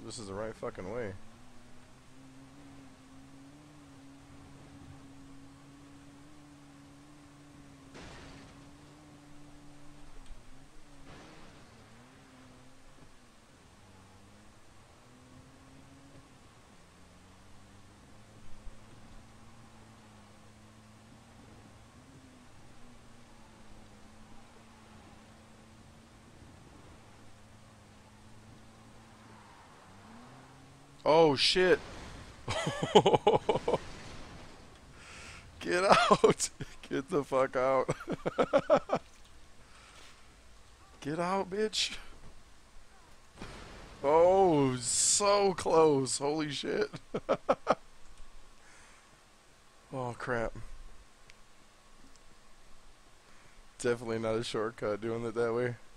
this is the right fucking way. Oh shit! Get out! Get the fuck out! Get out, bitch! Oh, so close! Holy shit! Oh crap! Definitely not a shortcut doing it that way.